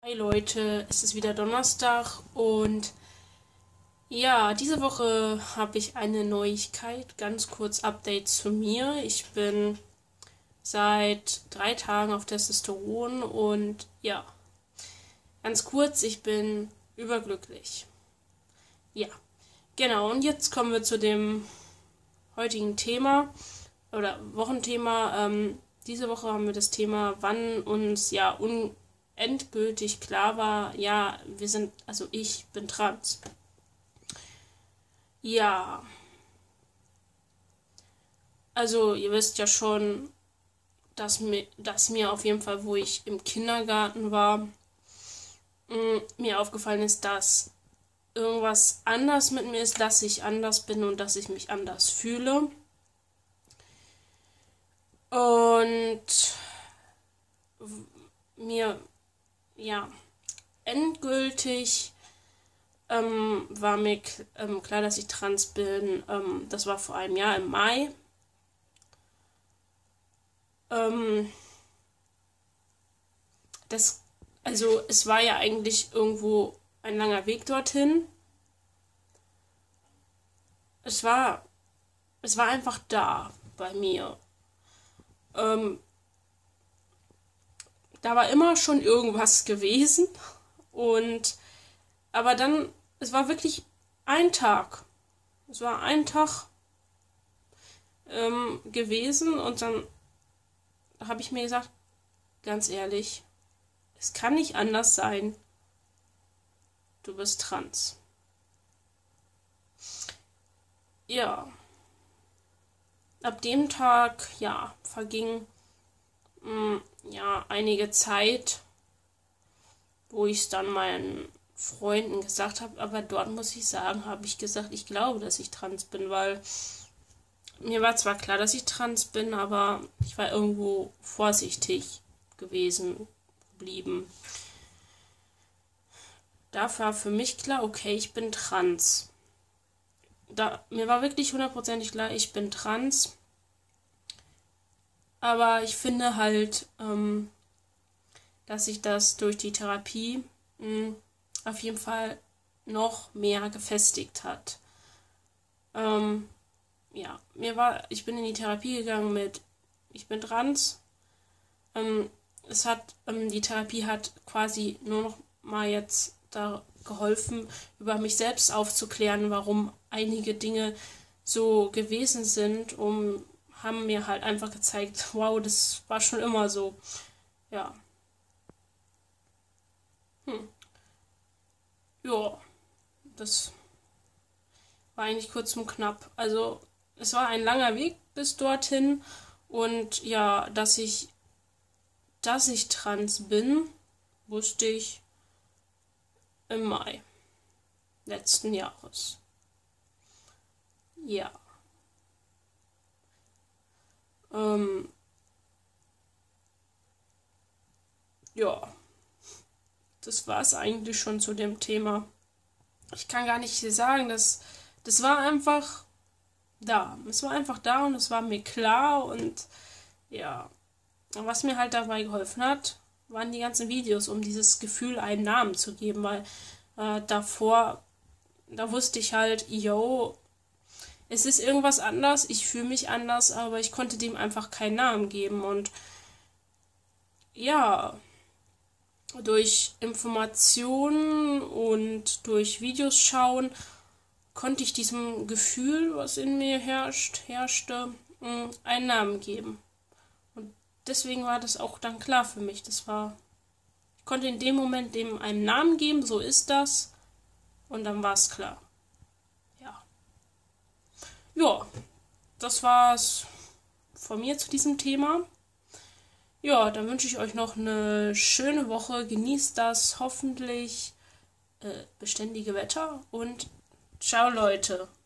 Hi Leute, es ist wieder Donnerstag und ja, diese Woche habe ich eine Neuigkeit. Ganz kurz Update zu mir. Ich bin seit 3 Tagen auf Testosteron und ja, ganz kurz, ich bin überglücklich. Ja, genau. Und jetzt kommen wir zu dem heutigen Thema oder Wochenthema. Diese Woche haben wir das Thema, wann uns ja endgültig klar war, ja, ich bin trans. Ja, also ihr wisst ja schon, dass mir auf jeden Fall, wo ich im Kindergarten war, mir aufgefallen ist, dass irgendwas anders mit mir ist, dass ich anders bin und dass ich mich anders fühle. Und mir, ja, endgültig war mir klar, dass ich trans bin. Das war vor einem Jahr im Mai. Ähm, es war ja eigentlich irgendwo ein langer Weg dorthin. Es war, es war einfach da bei mir. Ähm, Da war immer schon irgendwas gewesen. Und, aber dann, es war wirklich ein Tag. Es war ein Tag gewesen und dann habe ich mir gesagt, ganz ehrlich, es kann nicht anders sein. Du bist trans. Ja, ab dem Tag, ja, verging ja einige Zeit, wo ich es dann meinen Freunden gesagt habe, aber dort muss ich sagen, habe ich gesagt, ich glaube, dass ich trans bin, weil mir war zwar klar, dass ich trans bin, aber ich war irgendwo vorsichtig gewesen, geblieben. Da war für mich klar, okay, ich bin trans. Mir war wirklich hundertprozentig klar, ich bin trans. Aber ich finde halt, dass sich das durch die Therapie auf jeden Fall noch mehr gefestigt hat. Ähm, ja, ich bin in die Therapie gegangen mit, ich bin trans. Ähm, die Therapie hat quasi nur noch mal jetzt da geholfen, über mich selbst aufzuklären, warum einige Dinge so gewesen sind, haben mir halt einfach gezeigt, wow, das war schon immer so. Ja. Hm. Ja, das war eigentlich kurz und knapp. Also, es war ein langer Weg bis dorthin und ja, dass ich trans bin, wusste ich im Mai letzten Jahres. Ja. Ähm, ja, das war es eigentlich schon zu dem Thema. Ich kann gar nicht sagen, das war einfach da. Es war einfach da und es war mir klar und ja. Und was mir halt dabei geholfen hat, waren die ganzen Videos, um dieses Gefühl einen Namen zu geben, weil davor, da wusste ich halt, yo, es ist irgendwas anders, ich fühle mich anders, aber ich konnte dem einfach keinen Namen geben. Und ja, durch Informationen und durch Videos schauen konnte ich diesem Gefühl, was in mir herrschte, einen Namen geben. Und deswegen war das auch dann klar für mich. Ich konnte in dem Moment dem einen Namen geben, so ist das. Und dann war es klar. Ja. Ja, das war's von mir zu diesem Thema. Ja, dann wünsche ich euch noch eine schöne Woche. Genießt das hoffentlich beständige Wetter und ciao Leute.